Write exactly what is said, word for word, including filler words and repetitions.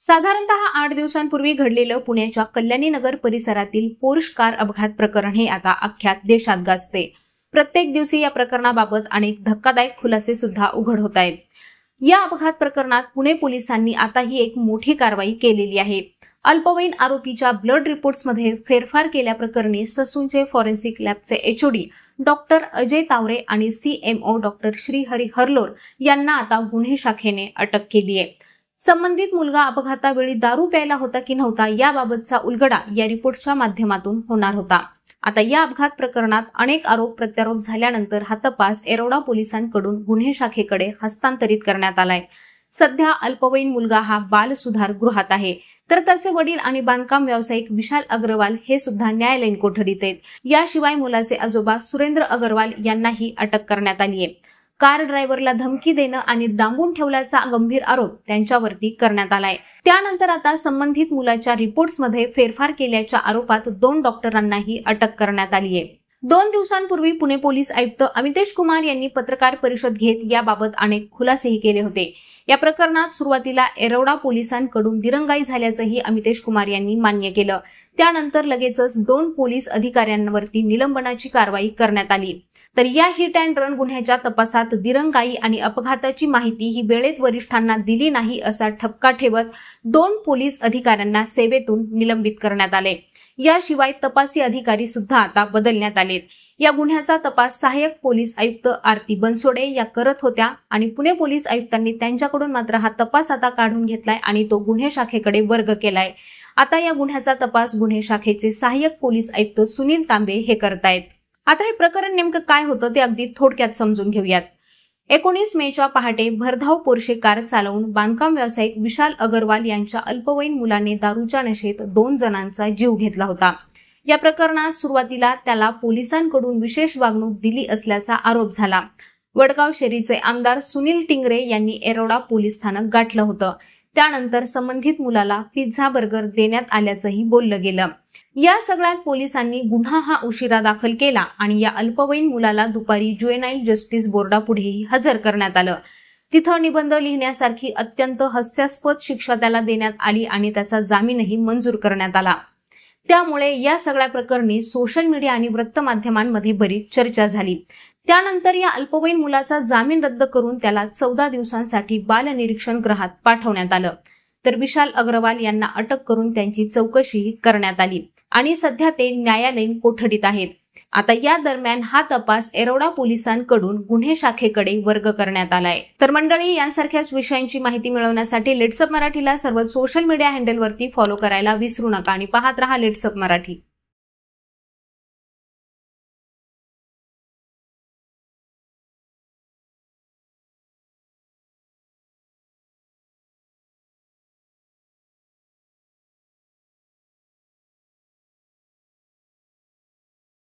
साधारणतः आठ दिवसांपूर्वी घडलेलं पुण्याच्या कल्याणी नगर परिसरातील पोर्श कार अपघात प्रकरण हे आता अख्ख्या देशात गाजते। प्रत्येक दिवशी या प्रकरणाबाबत अनेक धक्कादायक खुलासे सुद्धा उघड होत आहेत। या अपघात प्रकरणात पुणे पोलिसांनी आता ही एक मोठी कारवाई केलेली आहे। अल्पवयीन आरोपीच्या ब्लड रिपोर्ट्समध्ये फेरफार केल्याप्रकरणी ससूनचे फॉरेन्सिक लॅबचे एचओडी डॉक्टर अजय तावरे आणि सीएमओ डॉक्टर श्रीहरी हरलोर यांना आता गुन्हे शाखेने अटक केली आहे। संबंधित मुलगा अपघातावेळी दारू प्यायला होता की नव्हता याबाबतचा उलगडा या रिपोर्टच्या माध्यमातून होणार होता। आता या अपघात प्रकरणात अनेक आरोप प्रत्यारोप झाल्यानंतर हा तपास येरवडा पोलिसांकडून गुन्हे शाखेकडे हस्तांतरित करण्यात आलाय। सध्या अल्पवयीन मुलगा हा बाल सुधार गृहात आहे, तर त्याचे वडील आणि बांधकाम व्यावसायिक विशाल अग्रवाल हे सुद्धा न्यायालयीन कोठडीत आहेत। याशिवाय मुलाचे आजोबा सुरेंद्र अग्रवाल यांनाही अटक करण्यात आली आहे। कार ड्रायव्हरला धमकी देणं आणि डांबून ठेवल्याचा गंभीर आरोप त्यांच्यावरती करण्यात आलाय। त्यानंतर आता संबंधित मुलाच्या रिपोर्ट्समध्ये फेरफार केल्याच्या आरोपात दोन डॉक्टरांनाही अटक करण्यात आली आहे। दोन दिवसांपूर्वी पुणे पोलीस आयुक्त अमितेश कुमार यांनी पत्रकार परिषद घेत याबाबत अनेक खुलासेही केले होते। या प्रकरणात सुरुवातीला येरवडा पोलिसांकडून दिरंगाई झाल्याचंही अमितेश कुमार यांनी मान्य केलं। त्यानंतर लगेचच दोन पोलीस अधिकाऱ्यांवरती निलंबनाची कारवाई करण्यात आली। तर या हिट अँड रन गुन्ह्याच्या तपासात दिरंगाई आणि अपघाताची माहिती ही वेळेत वरिष्ठांना दिली नाही असा ठपका ठेवत दोन पोलीस अधिकाऱ्यांना सेवेतून निलंबित करण्यात आले। याशिवाय तपासी अधिकारी सुद्धा आता बदलण्यात आलेत। या गुन्ह्याचा तपास सहाय्यक पोलीस आयुक्त आरती बनसोडे या करत होत्या आणि पुणे पोलीस आयुक्तांनी त्यांच्याकडून मात्र हा तपास आता काढून घेतलाय आणि तो गुन्हे शाखेकडे वर्ग केलाय। आता या गुन्ह्याचा तपास गुन्हे शाखेचे सहाय्यक पोलीस आयुक्त सुनील तांबे हे करतायत। आता हे प्रकरण नेमकं काय होतं ते अगदी थोडक्यात समजून घेऊयात। एकोणीस मेच्या पहाटे भरधाव पोर्शे कार चालवून बांधकाम व्यावसायिक विशाल अग्रवाल यांच्या अल्पवयीन मुलाने दारूच्या नशेत दोन जणांचा जीव घेतला होता। या प्रकरणात सुरुवातीला त्याला पोलिसांकडून विशेष वागणूक दिली असल्याचा आरोप झाला। वडगाव शेरीचे आमदार सुनील टिंगरे यांनी येरवडा पोलीस स्थानक गाठलं होतं। त्यानंतर संबंधित मुलाला पिझ्झा बर्गर देण्यात आल्याचंही बोललं गेलं। या सगळ्यात पोलिसांनी गुन्हा हा उशिरा दाखल केला आणि या अल्पवयीन मुलाला दुपारी ज्युएनाईल जस्टिस बोर्डापुढेही हजर करण्यात आलं। तिथं निबंध लिहिण्यासारखी अत्यंत हास्यास्पद शिक्षा त्याला देण्यात आली आणि त्याचा जामीनही मंजूर करण्यात आला। त्यामुळे या सगळ्या प्रकरणी सोशल मीडिया आणि वृत्तमाध्यमांमध्ये बरीच चर्चा झाली। त्यानंतर या अल्पवयीन मुलाचा जामीन रद्द करून त्याला चौदा दिवसांसाठी बालनिरीक्षण गृहात पाठवण्यात आलं। तर विशाल अग्रवाल यांना अटक करून त्यांची चौकशीही करण्यात आली आणि सध्या ते न्यायालयीन कोठडीत आहेत। आता या दरम्यान हा तपास येरवडा पोलिसांकडून गुन्हे शाखेकडे वर्ग करण्यात आलाय। तर मंडळी, यांसारख्याच विषयांची माहिती मिळवण्यासाठी लेट्सअप मराठीला सर्व सोशल मीडिया हँडलवरती फॉलो करायला विसरू नका आणि पाहत रहा लेट्सअप मराठी।